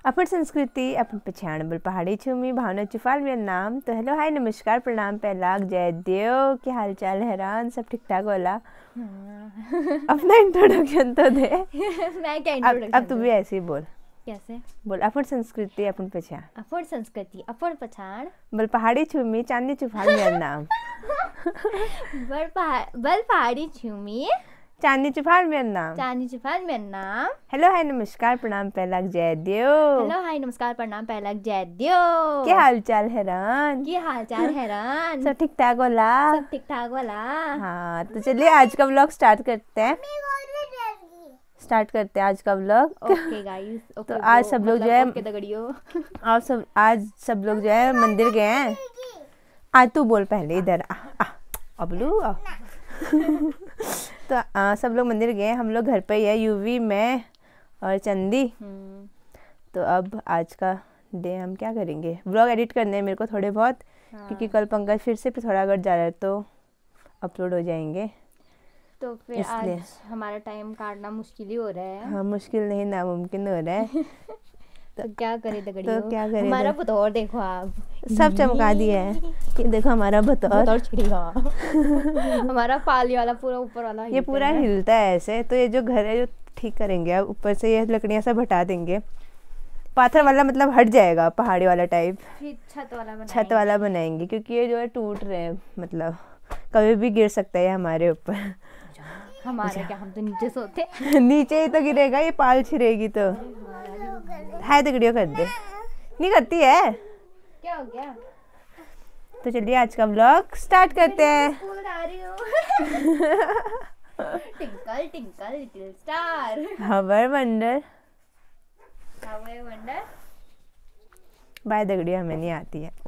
अपन संस्कृति अपन पहचान बल पहाड़ी छूमी भावना चुफाल मेरा नाम। तो हेलो हाय नमस्कार प्रणाम पहलाग जय देव, क्या हाल चाल हैरान, सब ठीक ठाक होला? अपना इंट्रोडक्शन तो दे। मैं क्या इंट्रोडक्शन अब तू भी ऐसे ही बोल। कैसे बोल? अपन संस्कृति अपन पहचान, अपन संस्कृति अपन पहचान बल पहाड़ी छूमी चांदनी चुफाल मेरा नाम। बल पहाड़ी छूमी चांदनी चुफाल मेरा नाम। चांदनी चुफाल मेरा नाम। हेलो हाय नमस्कार प्रणाम पहलाग जय देव। हेलो हाय नमस्कार प्रणाम पहलाग जय देव। क्या हाल चाल हैरान? क्या हाल चाल हैरान? सब ठीक ठाक होला? सब ठीक ठाक वाला। हाँ तो चलिए आज का व्लॉग स्टार्ट करते हैं। आज का व्लॉग। Okay guys. तो आज सब लोग जो है ओके दगड़ियों, आज सब लोग जो है मंदिर गए हैं। आज तू बोल पहले, इधर अबलू आ। तो सब लोग मंदिर गए, हम लोग घर पे ही है, यूवी मैं और चंदी। तो अब आज का डे हम क्या करेंगे, व्लॉग एडिट करने हैं मेरे को थोड़े बहुत। क्योंकि कल पंकज फिर से पिथौरागढ़ जा रहा है तो अपलोड हो जाएंगे। तो फिर आज हमारा टाइम काटना मुश्किल ही हो रहा है। हाँ मुश्किल नहीं, नामुमकिन हो रहा है। तो क्या करे दगड़ियों, तो क्या करे, हमारा बतौर देखो आप, सब चमका दिया है। ये देखो हमारा बतौर छिड़ेगा। हमारा पाली वाला पूरा ऊपर वाला ये पूरा हिलता है ऐसे। तो ये जो घर है जो ठीक करेंगे, अब ऊपर से ये लकड़ियाँ सब हटा देंगे। पाथर वाला मतलब हट जाएगा, पहाड़ी वाला टाइप। फिर छत वाला बनाएंगे क्योंकि ये जो है टूट रहे हैं, मतलब कभी भी गिर सकता है हमारे ऊपर। हमारे क्या, हम तो नीचे सोते। नीचे ही तो गिरेगा, ये पाल छिड़ेगी तो है तगड़ियों कर दे। नहीं करती है, क्या हो गया? तो चलिए आज का व्लॉग स्टार्ट करते हैं। Twinkle twinkle little star, how I wonder. Wonder by दगड़ियों, हमें नहीं आती है।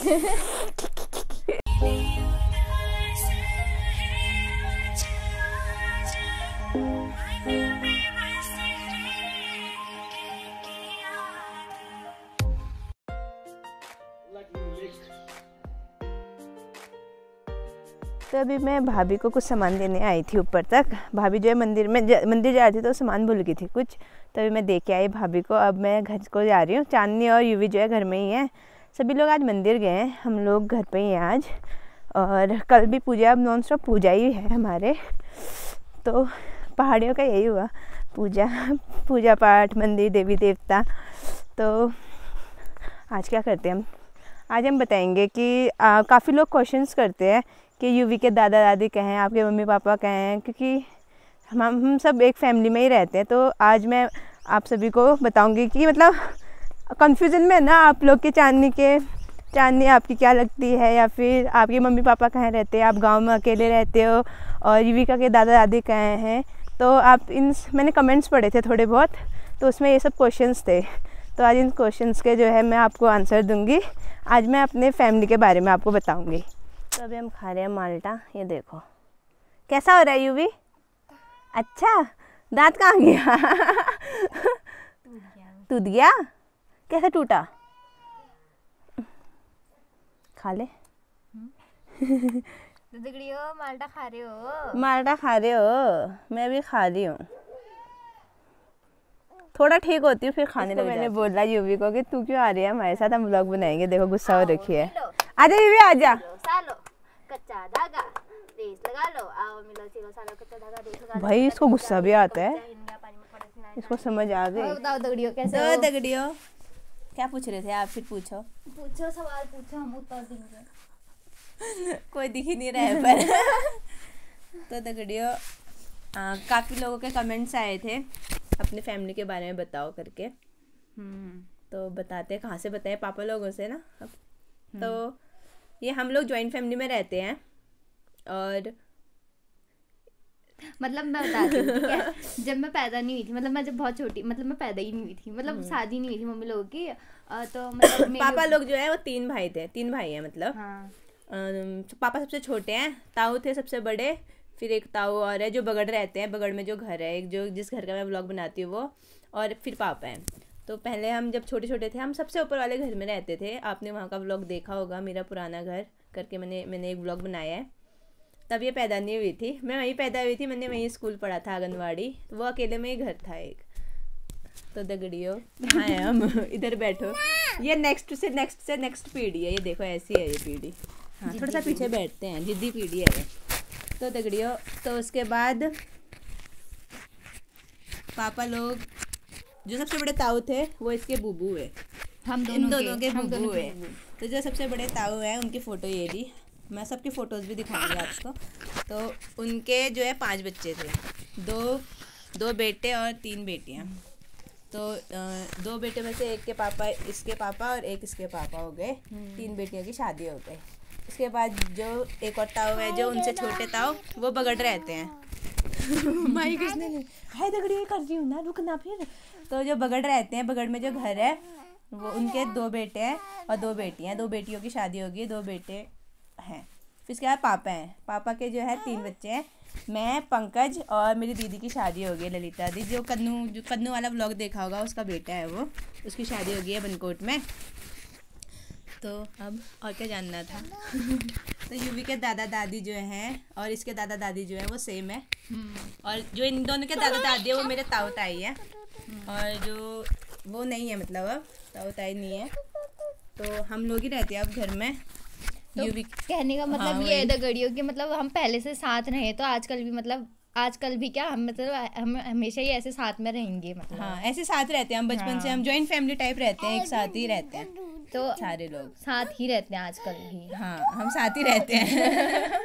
तो अभी मैं भाभी को कुछ सामान देने आई थी ऊपर तक। भाभी जो है मंदिर जा रही थी तो सामान भूल गई थी कुछ, तो अभी मैं दे के आई भाभी को। अब मैं घर को जा रही हूँ। चांदनी और यूवी जो है घर में ही है। सभी लोग आज मंदिर गए हैं, हम लोग घर पे ही हैं आज। और कल भी पूजा, अब नॉन स्टॉप पूजा ही है हमारे। तो पहाड़ियों का यही हुआ, पूजा पाठ, मंदिर, देवी देवता। तो आज क्या करते हैं आज हम बताएंगे कि काफ़ी लोग क्वेश्चंस करते हैं कि यूवी के दादा दादी कहाँ हैं, आपके मम्मी पापा कहाँ हैं, क्योंकि हम सब एक फैमिली में ही रहते हैं। तो आज मैं आप सभी को बताऊंगी कि मतलब कन्फ्यूज़न में है ना आप लोग के चांदनी आपकी क्या लगती है, या फिर आपके मम्मी पापा कहाँ रहते हैं, आप गांव में अकेले रहते हो, और युविका के दादा दादी कहाँ हैं। तो आप मैंने कमेंट्स पढ़े थे थोड़े बहुत, तो उसमें ये सब क्वेश्चंस थे। तो आज इन क्वेश्चंस के जो है मैं आपको आंसर दूंगी। आज मैं अपने फैमिली के बारे में आपको बताऊंगी। तो अभी हम खा रहे हैं माल्टा, ये देखो कैसा हो रहा है यूवी। अच्छा, दांत कहाँ गया? टूट गया? कैसे टूटा? खा ले। दगड़ियों माल्टा खा रहे हो? माल्टा खा रहे हो? मैं भी खा रही हूँ। थोड़ा ठीक होती हूँ फिर खाने लग जाती। मैंने बोला यूवी को कि तू क्यों आ रही है हमारे साथ, हम व्लॉग बनाएंगे। देखो गुस्सा हो रखी है। आजा यूवी आजा। कच्चा धागा रेस लगा लो, आओ मिलो चिलो सालो कच्चा धागा रेस लगा लो। भाई इसको गुस्सा भी आता है, इसको समझ आ गई। बताओ दगड़ियों कैसे हो? दगड़ियों क्या पूछ रहे थे आप? फिर पूछो सवाल पूछो, हम उत्तर देंगे। कोई दिख ही नहीं रहा है पर। तो दगड़ियों काफ़ी लोगों के कमेंट्स आए थे अपने फैमिली के बारे में बताओ करके। तो बताते, कहाँ से बताएं, पापा लोगों से ना। तो ये हम लोग जॉइंट फैमिली में रहते हैं। और मतलब मैं बताती हूँ, ठीक है। जब मैं पैदा नहीं हुई थी, मतलब मैं जब बहुत छोटी, मतलब मैं पैदा ही नहीं हुई थी, मतलब शादी नहीं हुई थी मम्मी लोगों की। तो मतलब पापा लोग जो है वो 3 भाई थे, 3 भाई हैं मतलब। हाँ। पापा सबसे छोटे हैं, ताऊ थे सबसे बड़े, फिर एक ताऊ और है जो बगड़ रहते हैं, बगड़ में जो घर है, एक जो जिस घर का मैं व्लॉग बनाती हूँ वो, और फिर पापा हैं। तो पहले हम जब छोटे छोटे थे हम सबसे ऊपर वाले घर में रहते थे। आपने वहाँ का व्लॉग देखा होगा, मेरा पुराना घर करके मैंने एक व्लॉग बनाया है। तब ये पैदा नहीं हुई थी, मैं वहीं पैदा हुई थी, मैंने वहीं स्कूल पढ़ा था, आंगनवाड़ी। तो वो अकेले में ही घर था एक। तो दगड़ियों कहाँ है हम? इधर बैठो। ये नेक्स्ट पीढ़ी है, ये देखो ऐसी है ये पीढ़ी। हाँ थोड़ा सा पीछे बैठते हैं, जिद्दी पीढ़ी है ये। तो दगड़ियों तो उसके बाद पापा लोग जो सबसे बड़े ताऊ थे वो इसके बूबू है, इन दोनों के बूबू है। तो जो सबसे बड़े ताऊ हैं उनकी फ़ोटो ये ली, मैं सबकी फ़ोटोज़ भी दिखाऊंगी आपको। तो उनके जो है 5 बच्चे थे, दो बेटे और 3 बेटियाँ। तो 2 बेटे में से एक के पापा, इसके पापा और एक इसके पापा हो गए, 3 बेटियों की शादी हो गई। उसके बाद जो एक और ताऊ है जो उनसे छोटे ताऊ, वो बगड़ रहते हैं। माई किसने हाय दगड़ी ये कर रही हूँ ना, रुकना फिर। तो जो बगड़ रहते हैं, बगड़ में जो घर है वो उनके 2 बेटे हैं और 2 बेटियाँ। 2 बेटियों की शादी होगी, 2 बेटे हैं। फिर इसके बाद पापा हैं, पापा के जो है 3 बच्चे हैं, मैं, पंकज और मेरी दीदी की शादी हो गई, ललिता दी, जो कन्नू वाला व्लॉग देखा होगा उसका बेटा है वो, उसकी शादी हो गई है बनकोट में। तो अब और क्या जानना था? तो यूवी के दादा दादी जो हैं और इसके दादा दादी जो है वो सेम है, और जो इन दोनों के दादा दादी है वो मेरे ताऊ ताई है, और जो वो नहीं है, मतलब अब ताऊ ताई नहीं है। तो हम लोग ही रहते हैं अब घर में। तो कहने का मतलब ये है दगड़ियों कि मतलब हम पहले से साथ रहे, तो आजकल भी मतलब आजकल भी क्या हम मतलब हम हमेशा ही ऐसे साथ में रहेंगे, मतलब हाँ ऐसे साथ रहते हैं हम बचपन से। हम जॉइंट फैमिली टाइप रहते हैं, एक साथ ही रहते हैं, तो सारे लोग साथ ही रहते हैं आजकल भी। हाँ हम साथ ही रहते हैं।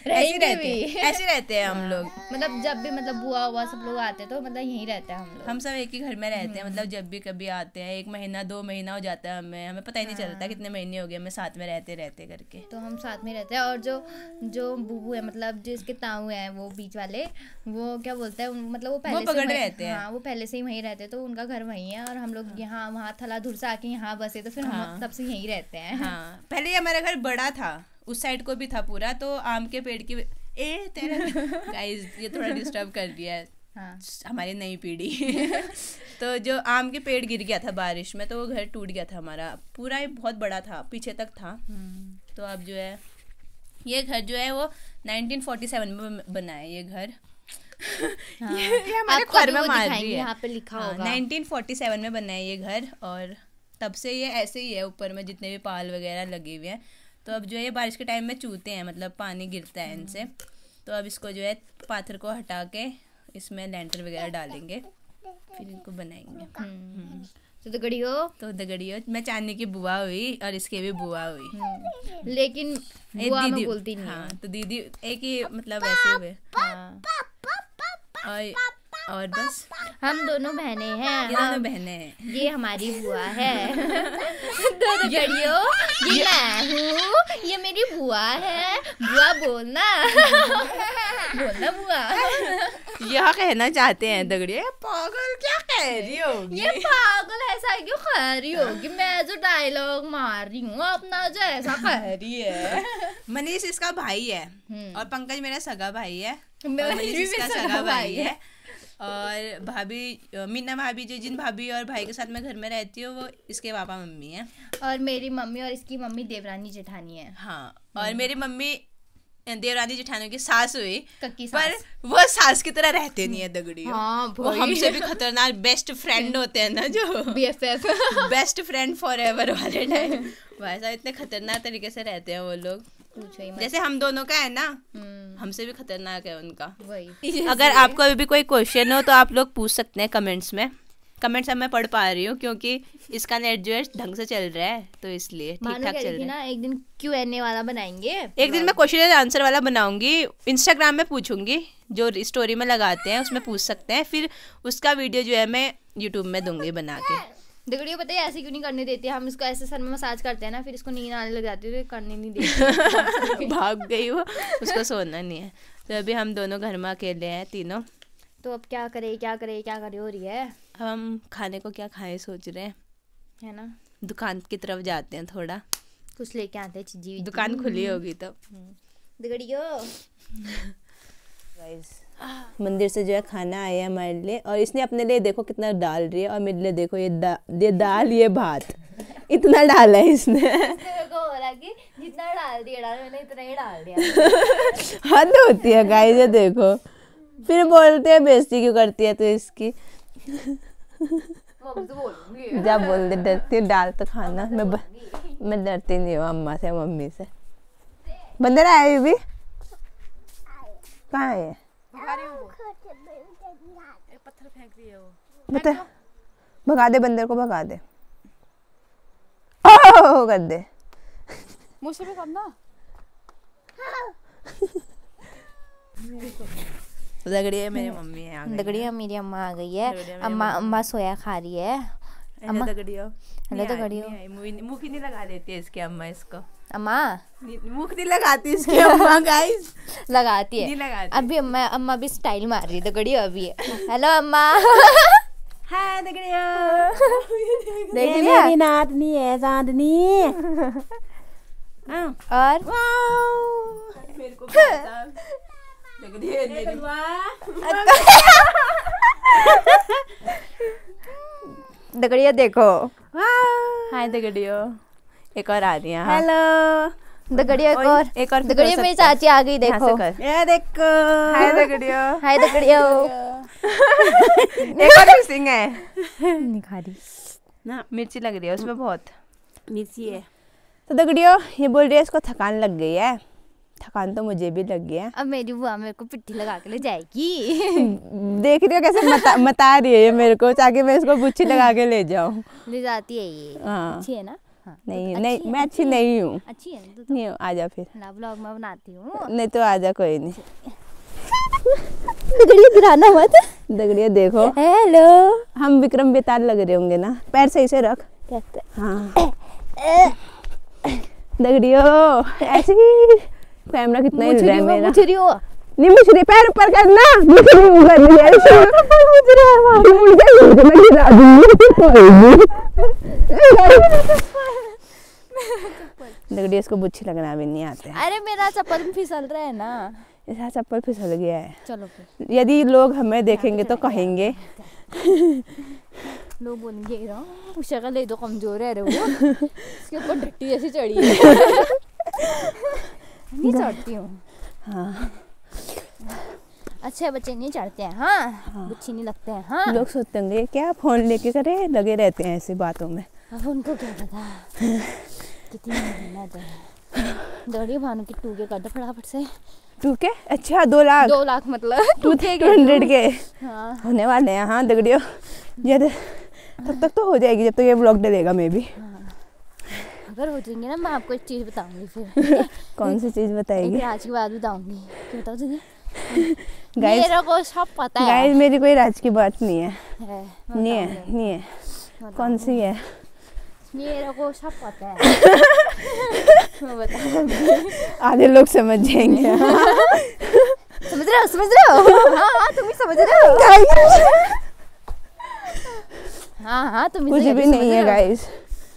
ऐसे रहते हैं हम लोग। मतलब जब भी मतलब बुआ हुआ सब लोग आते हैं तो मतलब यहीं रहते हैं हम लोग। हम सब एक ही घर में रहते हैं, मतलब जब भी कभी आते हैं 1 महीना 2 महीना हो जाता है, हमें पता ही नहीं चलता कितने महीने हो गए हमें साथ में रहते करके। तो हम साथ में रहते हैं। और जो बूबू है, मतलब जो इसके ताऊ हैं वो बीच वाले, वो क्या बोलते हैं, मतलब वो पहले से रहते हैं। हाँ वो पहले से ही वहीं रहते हैं, तो उनका घर वहीं है और हम लोग यहाँ वहाँ थला धुर से आके यहाँ बसे, तो फिर हम तब से यहीं रहते हैं। हाँ पहले ये हमारा घर बड़ा था, उस साइड को भी था पूरा, तो आम के पेड़ की तेरा गाइस ये थोड़ा डिस्टर्ब कर दिया है। हाँ। हमारी नई पीढ़ी। तो जो आम के पेड़ गिर गया था बारिश में, तो वो घर टूट गया था हमारा पूरा, ही बहुत बड़ा था, पीछे तक था। तो अब जो है ये घर जो है वो 1947 में बना है ये घर। हाँ। ये हमारे घर में मार रही है, यहाँ पे लिखा होगा 1947 में बना है ये घर, और तब से ये ऐसे ही है, ऊपर में जितने भी पाल वगैरह लगे हुए हैं। तो अब जो है बारिश के टाइम में चूते हैं, मतलब पानी गिरता है इनसे। तो अब इसको जो है पाथर को हटा के इसमें लेंटर वगैरह डालेंगे, फिर इनको बनाएंगे। तो दगड़ियों मैं चांदनी की बुआ हुई और इसके भी बुआ हुई, लेकिन बुआ में बोलती नहीं। हाँ तो दीदी एक ही, मतलब ऐसे हुए। हाँ। और बस हम दोनों बहनें हैं। ये दोनों बहनें हैं, ये हमारी बुआ है। दगड़ियों ये मैं हूँ, ये मेरी बुआ है। बुआ बोलना बुआ। यह कहना चाहते हैं दगड़िए, पागल क्या कह रही होगी, ये पागल ऐसा क्यों कह रही होगी, मैं जो डायलॉग मार रही हूँ अपना जो ऐसा कह रही है। मनीष इसका भाई है और पंकज मेरा सगा भाई है, मनीष इसका सगा भाई है। और भाभी मीना भाभी जो जिन भाभी और भाई के साथ मैं घर में रहती हूँ वो इसके पापा मम्मी है, और मेरी मम्मी और इसकी मम्मी देवरानी जेठानी है। हाँ और मेरी मम्मी देवरानी जेठानी की सास हुई, कक्की पर सास। वो सास की तरह रहते नहीं है दगड़ी। हाँ, वो हमसे भी खतरनाक बेस्ट फ्रेंड होते हैं ना, जो BFF best friend forever वाले टाइम, वैसा इतने खतरनाक तरीके से रहते हैं वो लोग। जैसे हम दोनों का है ना, हमसे भी खतरनाक है उनका। वही। अगर आपको अभी भी कोई क्वेश्चन हो तो आप लोग पूछ सकते हैं कमेंट्स में। कमेंट्स अब मैं पढ़ पा रही हूँ क्योंकि इसका नेट जो है ढंग से चल रहा है, तो इसलिए ठीक ठाक चल रहा है। ना एक दिन Q&A वाला बनाएंगे, एक दिन मैं क्वेश्चन एंड आंसर वाला बनाऊंगी, इंस्टाग्राम में पूछूंगी, जो स्टोरी में लगाते हैं उसमें पूछ सकते हैं, फिर उसका वीडियो जो है मैं यूट्यूब में दूंगी बना के। दगड़ियों पता है ऐसे क्यों नहीं करने देते, हम इसको ऐसे सर में मसाज करते हैं ना, फिर इसको नींद आने लग जाती है, तो करने नहीं देते। भाग गई वो, उसको सोना नहीं है। तो अभी हम दोनों घर में अकेले हैं तीनों, तो अब क्या करे हो रही है। हम खाने को क्या खाएं सोच रहे हैं, है ना, दुकान की तरफ जाते हैं, थोड़ा कुछ लेके आते हैं चीजी। दुकान खुली होगी तो। दगड़ियों मंदिर से जो है खाना आया हमारे लिए, और इसने अपने लिए देखो कितना डाल रही है, और मेरे लिए देखो ये दाल ये भात इतना डाला है इसने। को हो रहा कि जितना डाल दिया मैंने इतना ही डाल दिया। हद होती है गाइस, ये देखो फिर बोलते हैं बेइज्जती क्यों करती है तो इसकी। जा बोल दे, डरती हूँ, डाल तो खाना। मैं डरती नहीं हूँ अम्मा से, मम्मी से। बंदर आए भी, कहाँ है? पत्थर फेंक रही है वो। बता, भगा दे बंदर को, भगा दे। ओह कर दे, मुझसे भी करना। दगड़िया मेरी मम्मी है, आ गई। दगड़िया मेरी अम्मा आ गई है। अम्मा सोया खा रही है। अम्मा दगड़िया, हेलो दगड़िया। मुँह की नहीं लगा देती है इसकी अम्मा इसको। अम्मा मुँह नहीं लगाती इसकी अम्मा गाइस। लगाती है, नहीं लगाती। अभी अम्मा भी स्टाइल मार रही है। दगड़िया अभी हेलो अम्मा। हाय दगड़िया। देख लिया? मेरी नातनी है चांदनी। और मेरे को दगड़िया मेरी दगड़िया देखो। हाय दगड़िया, एक और आ रही है। हेलो दगड़िया, एक और दगड़िया मेरी चाची आ गई, देखो। ये देखो, हाय दगड़िया। हाय दगड़िया। एक और मिसिंग है, नहीं खा रही ना, मिर्ची लग रही है उसमें बहुत। मिर्ची है। तो दगड़िया ये बोल रही है इसको थकान लग गई है। थकान तो मुझे भी लग गया है। अब मेरी बुआ मेरे को पिट्ठी लगा के ले जाएगी। देख रही हो कैसे मता रही है ये मेरे को, ताकि मैं इसको बुच्ची लगा के ले जाऊं। ले जाती है ये। हाँ। अच्छी है ना? हाँ। नहीं तो नहीं, अच्छी है, मैं अच्छी नहीं हूँ। अच्छी है ना? तो नहीं हूँ, आजा फिर। व्लॉग मैं बनाती हूँ। नहीं तो आजा, कोई नहीं। दगड़िया गिराना मत। दगड़िया देखो, हेलो। हम विक्रम बेताल लग रहे होंगे ना। पैर सही से रख। कैसे? हाँ दगड़ियो, ऐसे ही कैमरा कितना हिल रहा है मेरा। मुझे रही हो। नहीं मुझे पैर ऊपर करना, मुझे नहीं कर रही है ऐसे। मुझे मैं गिरा दूंगी। दगड़िया इसको बुच्छी लगना भी नहीं आते। अरे मेरा चप्पल फिसल रहा है ना। ऐसा चप्पल फिसल गया है। चलो फिर। यदि लोग हमें देखेंगे तो कहेंगे, लोग बोलेंगे शक्ल है तो कमजोर है रे वो, इसके ऊपर डट्टी जैसी चढ़ी है। नहीं चढ़ती हूँ। हाँ अच्छे बच्चे नहीं चढ़ते हैं। हाँ, बुच्छी नहीं लगते हैं। हाँ, लोग सोचते होंगे क्या फोन लेके करे लगे रहते हैं ऐसी बातों में। अब उनको क्या पता कितनी मेहनत है। दगड़िया भानु की 2K कर दो फटाफट से। 2K? अच्छा 2 लाख। 2 लाख मतलब 200 के हाँ होने वाले हैं। हाँ दगड़ियों, ये तब तक तो हो जाएगी जब तक ये व्लॉग डलेगा। मैं भी अगर हो जाएंगे ना, मैं आपको एक चीज़ बताऊंगी फिर। कौन सी चीज़ बताएगी? राज की बात बताऊंगी। क्या बताओ तुझे? गाइस, मेरे को सब पता है। गाइस मेरी कोई राज की बात नहीं है। मैं नहीं है, बताऊंगी। नहीं है। कौन सी है? मेरे को सब पता है। मैं बताऊंगी। आधे लोग समझ जाएंगे। समझ रहे हो? समझ रहे हो? हाँ तुम ही समझ रहे हो। हाँ तुम कुछ भी नहीं है गाइस।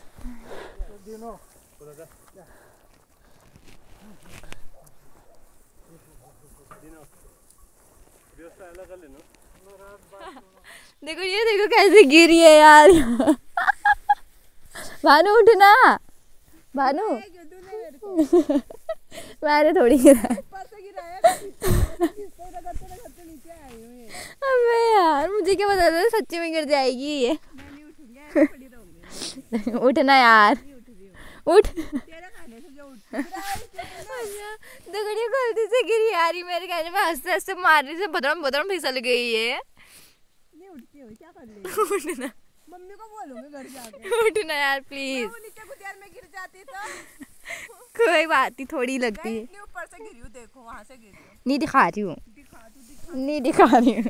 देखो ये देखो कैसे गिरी है यार। भानु उठना, भानु। मैंने थोड़ी गिरा। अबे यार मुझे क्या पता था सच्ची में गिर जाएगी ये। उठना यार, उठ। दगड़िया गलती से गिरी यार, मेरे कहने में हंसते हंसते मारने से बदरम बदरम फिसल गई है। क्या कर रही उठना, मम्मी को बोलूंगी घर जाके। उठना यार प्लीज। नीचे गुदियार में गिर जाती तो कोई बात नहीं, थोड़ी लगती है। इतनी ऊपर से गिरी हूँ, देखो वहां से गिरी हूँ। नहीं दिखा रही हूँ, नहीं दिखा रही हूँ,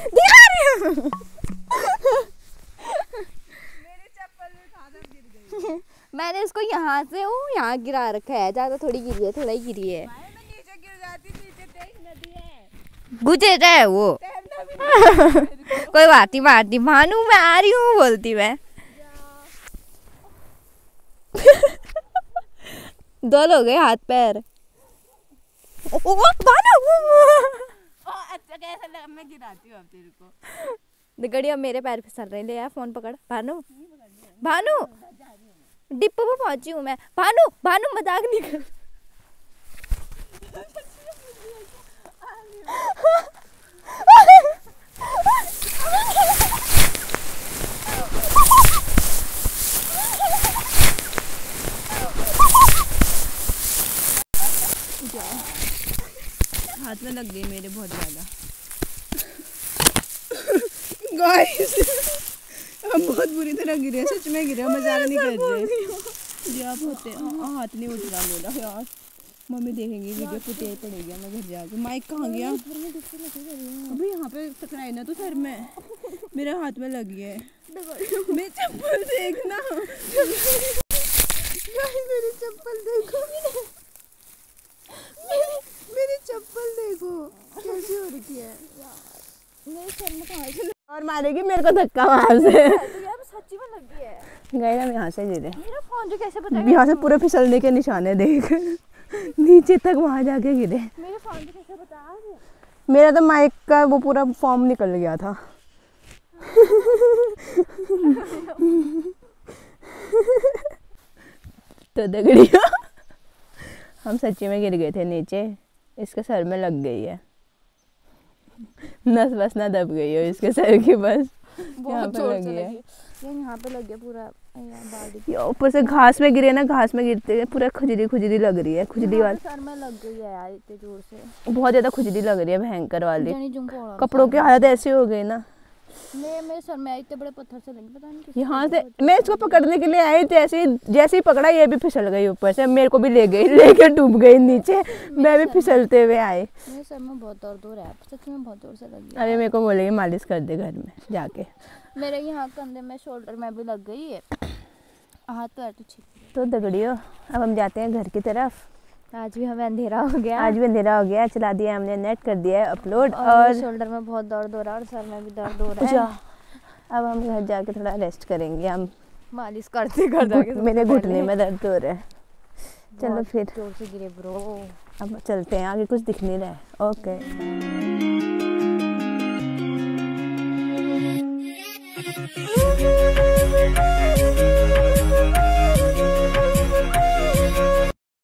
मेरी चप्पल में खादर गिर गई। मैंने इसको यहाँ से यहाँ गिरा रखा है, ज्यादा थोड़ी गिरी है, थोड़ा ही गिरी है। मैं नीचे गिर जाती, नीचे तेज नदी है। गुजर रहा है वो। तैरना भी नहीं। कोई बात नहीं, बात नहीं। भानु मैं आ रही हूँ बोलती मैं। दो लोग गए हाथ पैर। ओ भानु। अच्छा कैसा लगा, मैं गिराती हूँ अब तेरे को। दगड़िया मेरे पैर फिसल रहे, ले यार फोन पकड़। भानु, भानु डिप्पो पे पहुंची हूँ मैं। भानु, भानु मजाक नहीं कर। हाथ में लग गई मेरे बहुत ज़्यादा। गाइस हम बहुत बुरी तरह गिरे, सच में गिरे, मजाक नहीं कर रहे। आप होते हाथ नहीं उठ रहा मेरा यार, मम्मी देखेंगी वीडियो, पुतिया पड़ेगी मैं घर जाके। माइक कहाँ गया? अभी यहाँ पे टकराई ना तो सर में, मेरे हाथ में लगी है। मेरी चप्पल देखना, मेरी चप्पल देखो, मेरी चप्पल देखो कैसी हो रखी है। मेरे सर में कहाँ से और मारेगी मेरे को धक्का वहाँ से। यार सच्ची में लगी है। गए हम यहाँ से गिरे, मेरा फोन जो कैसे पता है? यहाँ से पूरे फिसलने के निशाने देख, नीचे तक वहाँ जाके गिरे। मेरे फोन जो कैसे पता? मेरा तो माइक का वो पूरा फॉर्म निकल गया था। तो दगड़िया हम सच्ची में गिर गए थे नीचे, इसके सर में लग गई है, नस बस ना दब गई हो इसके सर की, बस यहाँ पे लगी है। यहाँ पे लग गया पूरा ये ऊपर से घास में गिरे ना, घास में गिरते पूरा खुजली खुजली लग रही है, खुजली वाली सर में लग गई है यार इतने जोर से, बहुत ज्यादा खुजली लग रही है, भयंकर वाली। जानी जुम्पो कपड़ों की हालत ऐसी हो गई ना। मेरे सर में इतने बड़े पत्थर से लगे, पता नहीं किस यहाँ से मैं इसको पकड़ने के लिए आई थी, जैसे ही पकड़ा ये भी फिसल गई ऊपर से, मेरे को भी ले गई, लेकर डूब गई नीचे, मैं भी फिसलते हुए आई। मेरे सर में बहुत दर्द हो रहा है, सच में बहुत जोर से लग गया। अरे मेरे को बोलेगी मालिश कर दे घर में जाके। मेरे यहाँ कंधे में, शोल्डर में भी लग गई है, हाथ पैर तो ठीक। तो दगड़ियों अब हम जाते हैं घर की तरफ। आज भी हमें अंधेरा हो गया, आज भी अंधेरा हो गया, चला दिया हमने नेट, कर दिया है अपलोड, और शोल्डर में बहुत दर्द हो रहा है और सर में भी दर्द हो रहा है। अब हम घर जाके थोड़ा रेस्ट करेंगे, हम मालिश करते करते मेरे घुटने में दर्द हो रहा है। चलो फिर जोर से गिरे ब्रो, अब चलते हैं, आगे कुछ दिख नहीं रहा है। ओके।